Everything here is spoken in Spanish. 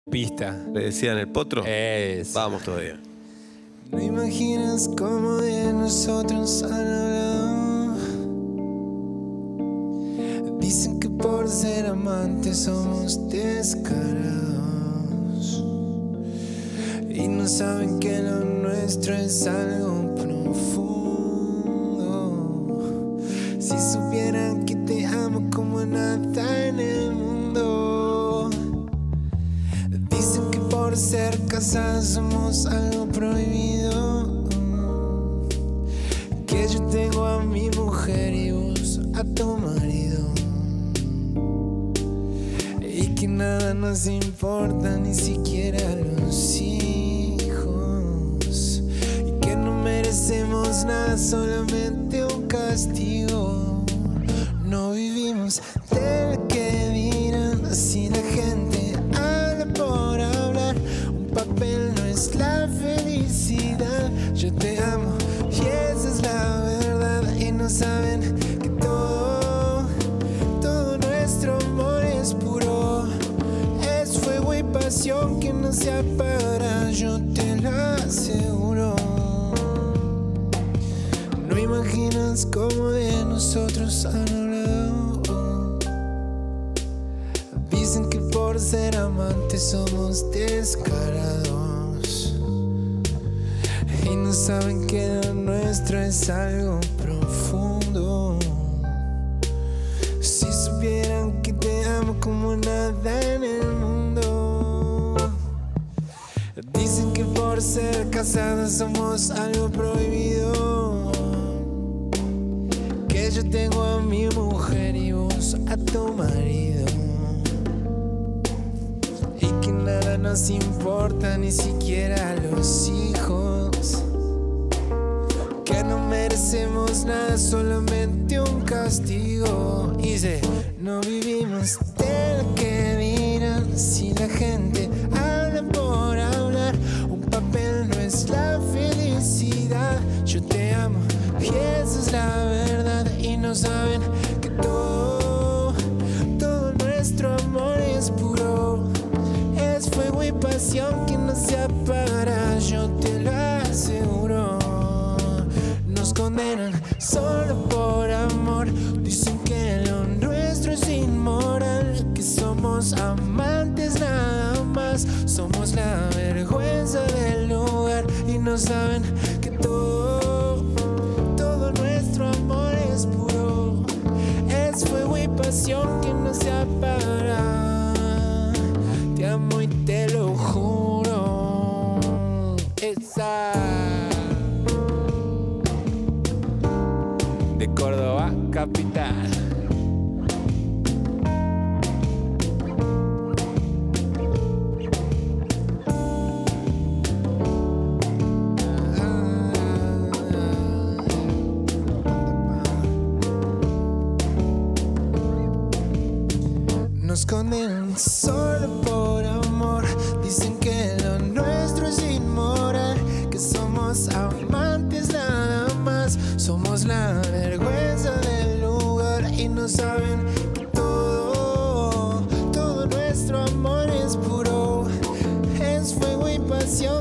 Pista. ¿Le decían el potro? Vamos todavía. No imaginas cómo de nosotros han hablado. Dicen que por ser amantes somos descarados y no saben que lo nuestro es algo profundo. Si supieran que te amo como nada en el mundo. Dicen que por ser casados somos algo prohibido, que yo tengo a mi mujer y vos a tu marido, y que nada nos importa, ni siquiera los hijos, y que no merecemos nada, solamente un castigo. No vivimos del que dirán, así la gente habla por hablar. Un papel no es la felicidad. Yo te amo y esa es la verdad, y no saben que todo nuestro amor es puro. Es fuego y pasión que no se apagará, yo te lo aseguro. No imaginas cómo de nosotros han hablado. Dicen que por ser amantes somos descarados y no saben que lo nuestro es algo profundo. Si supieran que te amo como nada en el mundo. Dicen que por ser casados somos algo prohibido, que yo tengo a mi mujer y vos a tu marido, y que nada nos importa, ni siquiera los hijos, que no merecemos nada, solamente un castigo. Y dice, no vivimos del que dirán, si la gente habla por hablar. Un papel no es la felicidad. Yo te amo y esa es la verdad, y no saben que todo nuestro amor es puro. Es fuego y pasión que no se apagará, yo te lo aseguro. Nos condenan solo por amor. Dicen que lo nuestro es inmoral, que somos amantes nada más. Somos la vergüenza del lugar, y no saben que todo nuestro amor es puro. Es fuego y pasión que no se apagará. Te amo y te lo juro. Esa De Córdoba, capital. Nos condenan solo por amor. Dicen que lo nuestro es inmoral, que somos amantes nada más. Somos la vergüenza del lugar, y no saben que todo nuestro amor es puro. Es fuego y pasión